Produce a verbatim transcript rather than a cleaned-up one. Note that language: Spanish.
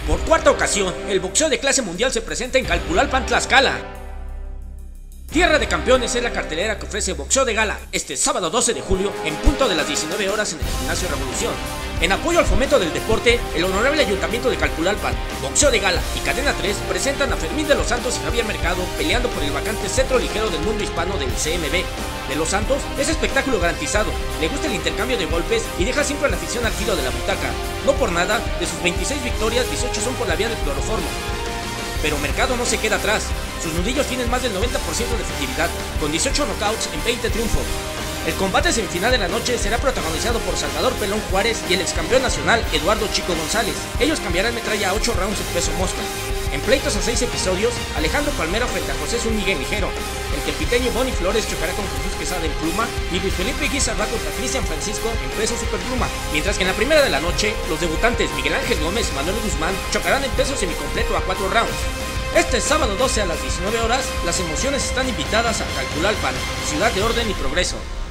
Por cuarta ocasión, el boxeo de clase mundial se presenta en Calpulalpan, Tlaxcala. Tierra de Campeones es la cartelera que ofrece boxeo de gala este sábado doce de julio en punto de las diecinueve horas en el Gimnasio Revolución. En apoyo al fomento del deporte, el Honorable Ayuntamiento de Calpulalpan, Boxeo de Gala y Cadena tres presentan a Fermín de los Santos y Javier Mercado peleando por el vacante cetro ligero del mundo hispano del C M B. De los Santos es espectáculo garantizado, le gusta el intercambio de golpes y deja siempre a la afición al filo de la butaca. No por nada, de sus veintiséis victorias, dieciocho son por la vía del cloroformo. Pero Mercado no se queda atrás, sus nudillos tienen más del noventa por ciento de efectividad, con dieciocho knockouts en veinte triunfos. El combate semifinal de la noche será protagonizado por Salvador Pelón Juárez y el ex campeón nacional Eduardo Chico González. Ellos cambiarán metralla a ocho rounds en peso mosca. En pleitos a seis episodios, Alejandro Palmero frente a José Zúñiga en ligero. El tepiteño Bonnie Flores chocará con Jesús Quesada en pluma y Luis Felipe Guizarra contra Cristian Francisco en peso superpluma. Mientras que en la primera de la noche, los debutantes Miguel Ángel Gómez y Manuel Guzmán chocarán en peso semicompleto a cuatro rounds. Este sábado doce a las diecinueve horas, las emociones están invitadas a Calpulalpan, ciudad de orden y progreso.